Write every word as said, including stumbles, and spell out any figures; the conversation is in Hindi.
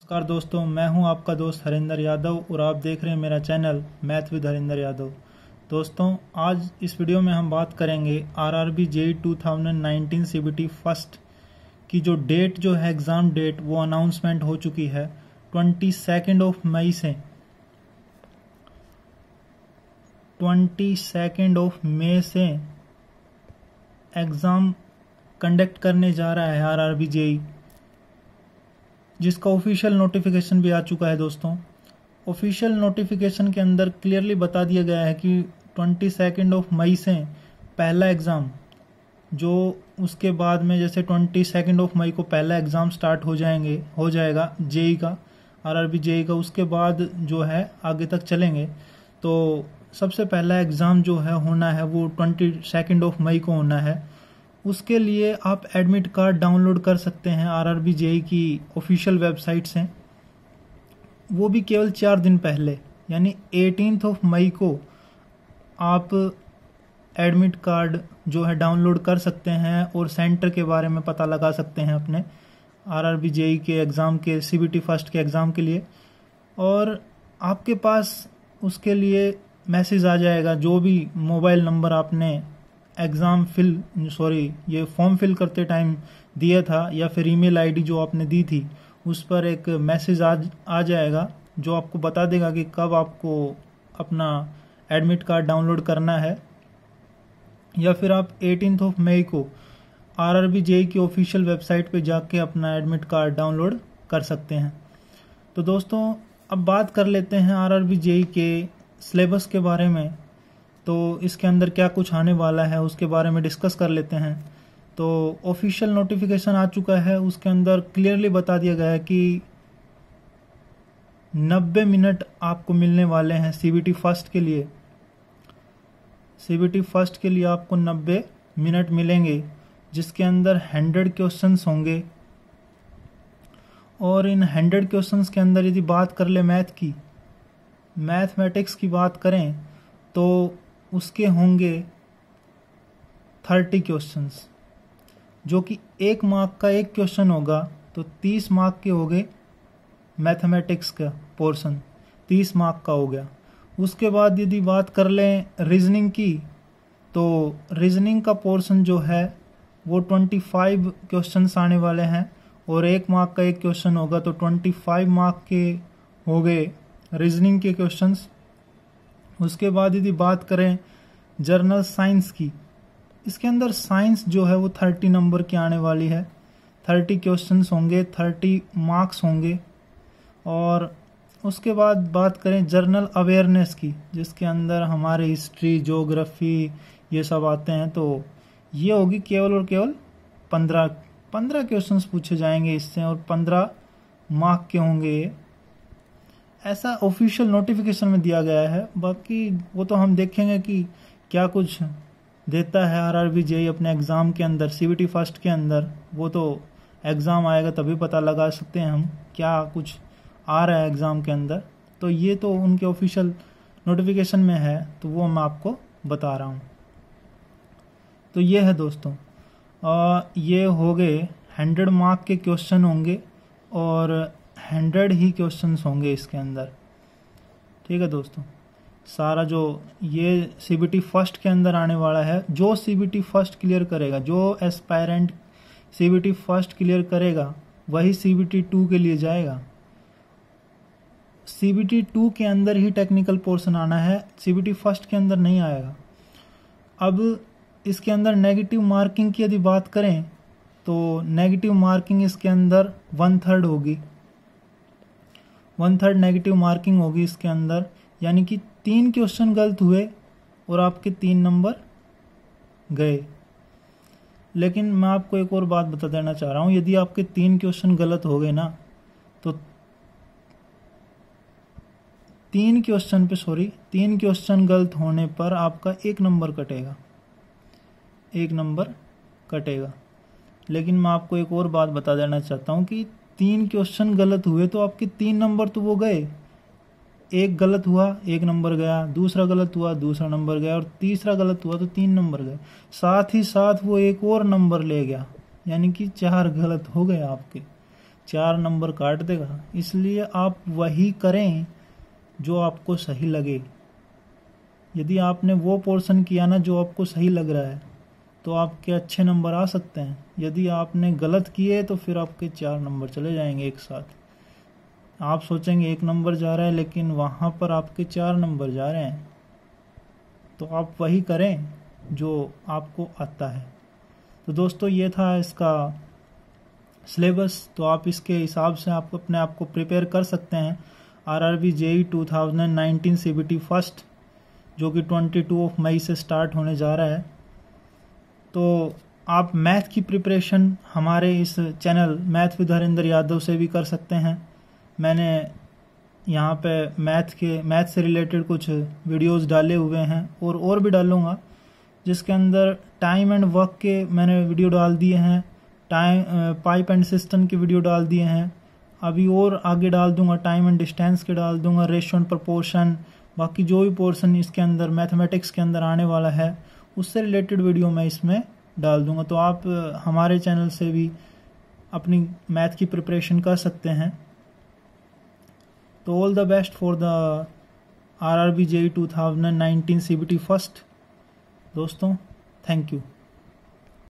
नमस्कार दोस्तों, मैं हूं आपका दोस्त हरिंदर यादव और आप देख रहे हैं मेरा channel math with Harinder Yadav. दोस्तों, आज इस वीडियो में हम बात करेंगे RRB JEE two thousand nineteen CBT first की जो डेट जो है एग्ज़ाम डेट वो अनाउंसमेंट हो चुकी है ट्वेंटी सेकेंड ऑफ मई से ट्वेंटी सेकेंड ऑफ मई से एग्ज़ाम कंडक्ट करने जा रहा है आरआरबी जेईई, जिसका ऑफिशियल नोटिफिकेशन भी आ चुका है। दोस्तों, ऑफिशियल नोटिफिकेशन के अंदर क्लियरली बता दिया गया है कि ट्वेंटी सेकेंड ऑफ मई से पहला एग्ज़ाम, जो उसके बाद में जैसे ट्वेंटी सेकेंड ऑफ मई को पहला एग्ज़ाम स्टार्ट हो जाएंगे हो जाएगा जेईई का, आरआरबी जेईई का, उसके बाद जो है आगे तक चलेंगे। तो सबसे पहला एग्ज़ाम जो है होना है वो ट्वेंटी सेकेंड ऑफ मई को होना है। उसके लिए आप एडमिट कार्ड डाउनलोड कर सकते हैं आरआरबी जेईई की ऑफिशियल वेबसाइट से, वो भी केवल चार दिन पहले, यानी एटीन्थ ऑफ मई को आप एडमिट कार्ड जो है डाउनलोड कर सकते हैं और सेंटर के बारे में पता लगा सकते हैं अपने आरआरबी जेईई के एग्ज़ाम के सीबीटी फर्स्ट के एग्ज़ाम के लिए। और आपके पास उसके लिए मैसेज आ जाएगा, जो भी मोबाइल नंबर आपने एग्ज़ाम फिल सॉरी ये फॉर्म फिल करते टाइम दिया था या फिर ईमेल आईडी जो आपने दी थी, उस पर एक मैसेज आ आ जाएगा जो आपको बता देगा कि कब आपको अपना एडमिट कार्ड डाउनलोड करना है। या फिर आप एटीन्थ ऑफ मई को आरआरबी जेईई की ऑफिशियल वेबसाइट पे जाके अपना एडमिट कार्ड डाउनलोड कर सकते हैं। तो दोस्तों, अब बात कर लेते हैं आरआरबी जेईई के सिलेबस के बारे में। तो इसके अंदर क्या कुछ आने वाला है उसके बारे में डिस्कस कर लेते हैं। तो ऑफिशियल नोटिफिकेशन आ चुका है, उसके अंदर क्लियरली बता दिया गया है कि नब्बे मिनट आपको मिलने वाले हैं सीबीटी फर्स्ट के लिए। सीबीटी फर्स्ट के लिए आपको नब्बे मिनट मिलेंगे, जिसके अंदर हंड्रेड क्वेश्चंस होंगे। और इन हंड्रेड क्वेश्चंस के अंदर यदि बात कर ले मैथ की मैथमेटिक्स की बात करें तो उसके होंगे थर्टी क्वेश्चंस, जो कि एक मार्क का एक क्वेश्चन होगा, तो तीस मार्क के हो गए। मैथमेटिक्स का पोर्शन तीस मार्क का हो गया। उसके बाद यदि बात कर लें रीजनिंग की, तो रीजनिंग का पोर्शन जो है वो ट्वेंटी फाइव क्वेश्चंस आने वाले हैं और एक मार्क का एक क्वेश्चन होगा, तो ट्वेंटी फाइव मार्क के हो गए रीजनिंग के क्वेश्चंस। उसके बाद यदि बात करें जर्नल साइंस की, इसके अंदर साइंस जो है वो थर्टी नंबर की आने वाली है। थर्टी क्वेश्चंस होंगे, थर्टी मार्क्स होंगे। और उसके बाद बात करें जर्नल अवेयरनेस की, जिसके अंदर हमारे हिस्ट्री, ज्योग्राफी ये सब आते हैं, तो ये होगी केवल और केवल पंद्रह पंद्रह क्वेश्चंस पूछे जाएंगे इससे और पंद्रह मार्क के होंगे ये। ऐसा ऑफिशियल नोटिफिकेशन में दिया गया है। बाकी वो तो हम देखेंगे कि क्या कुछ देता है आरआरबी जेईई अपने एग्ज़ाम के अंदर, सीबीटी फर्स्ट के अंदर। वो तो एग्ज़ाम आएगा तभी पता लगा सकते हैं हम क्या कुछ आ रहा है एग्ज़ाम के अंदर। तो ये तो उनके ऑफिशियल नोटिफिकेशन में है, तो वो मैं आपको बता रहा हूँ। तो ये है दोस्तों, आ, ये हो गए हंड्रेड मार्क के क्वेश्चन होंगे और हंड्रेड ही क्वेश्चंस होंगे इसके अंदर। ठीक है दोस्तों, सारा जो ये सीबीटी फर्स्ट के अंदर आने वाला है, जो सीबीटी फर्स्ट क्लियर करेगा, जो एस्पायरेंट सीबीटी फर्स्ट क्लियर करेगा वही सीबीटी टू के लिए जाएगा। सीबीटी टू के अंदर ही टेक्निकल पोर्शन आना है, सीबीटी फर्स्ट के अंदर नहीं आएगा। अब इसके अंदर नेगेटिव मार्किंग की यदि बात करें तो नेगेटिव मार्किंग इसके अंदर वन थर्ड होगी वन थर्ड नेगेटिव मार्किंग होगी इसके अंदर, यानी कि तीन क्वेश्चन गलत हुए और आपके तीन नंबर गए। लेकिन मैं आपको एक और बात बता देना चाह रहा हूं, यदि आपके तीन क्वेश्चन गलत हो गए ना, तो तीन क्वेश्चन पे सॉरी तीन क्वेश्चन गलत होने पर आपका एक नंबर कटेगा एक नंबर कटेगा। लेकिन मैं आपको एक और बात बता देना चाहता हूं कि तीन क्वेश्चन गलत हुए तो आपके तीन नंबर तो वो गए। एक गलत हुआ एक नंबर गया, दूसरा गलत हुआ दूसरा नंबर गया, और तीसरा गलत हुआ तो तीन नंबर गए। साथ ही साथ वो एक और नंबर ले गया, यानी कि चार गलत हो गए आपके। चार नंबर काट देगा। इसलिए आप वही करें जो आपको सही लगे। यदि आपने वो पोर्शन किया ना जो आपको सही लग रहा है तो आपके अच्छे नंबर आ सकते हैं। यदि आपने गलत किए तो फिर आपके चार नंबर चले जाएंगे एक साथ। आप सोचेंगे एक नंबर जा रहा है लेकिन वहाँ पर आपके चार नंबर जा रहे हैं। तो आप वही करें जो आपको आता है। तो दोस्तों ये था इसका सिलेबस। तो आप इसके हिसाब से आप अपने आप को प्रिपेयर कर सकते हैं। RRB JE two thousand nineteen CBT first जो कि बाईस ऑफ मई से स्टार्ट होने जा रहा है। तो आप मैथ की प्रिपरेशन हमारे इस channel math with Harinder Yadav से भी कर सकते हैं। मैंने यहाँ पे मैथ के मैथ से रिलेटेड कुछ वीडियोस डाले हुए हैं और और भी डालूँगा, जिसके अंदर टाइम एंड वर्क के मैंने वीडियो डाल दिए हैं, टाइम पाइप एंड सिस्टम के वीडियो डाल दिए हैं। अभी और आगे डाल दूंगा, टाइम एंड डिस्टेंस के डाल दूंगा, रेशियो एंड प्रोपोर्शन, बाकी जो भी पोर्शन इसके अंदर मैथमेटिक्स के अंदर आने वाला है उससे रिलेटेड वीडियो मैं इसमें डाल दूंगा। तो आप हमारे चैनल से भी अपनी मैथ की प्रिपरेशन कर सकते हैं। तो all the best for the RRB JE two thousand nineteen CBT first दोस्तों। Thank you.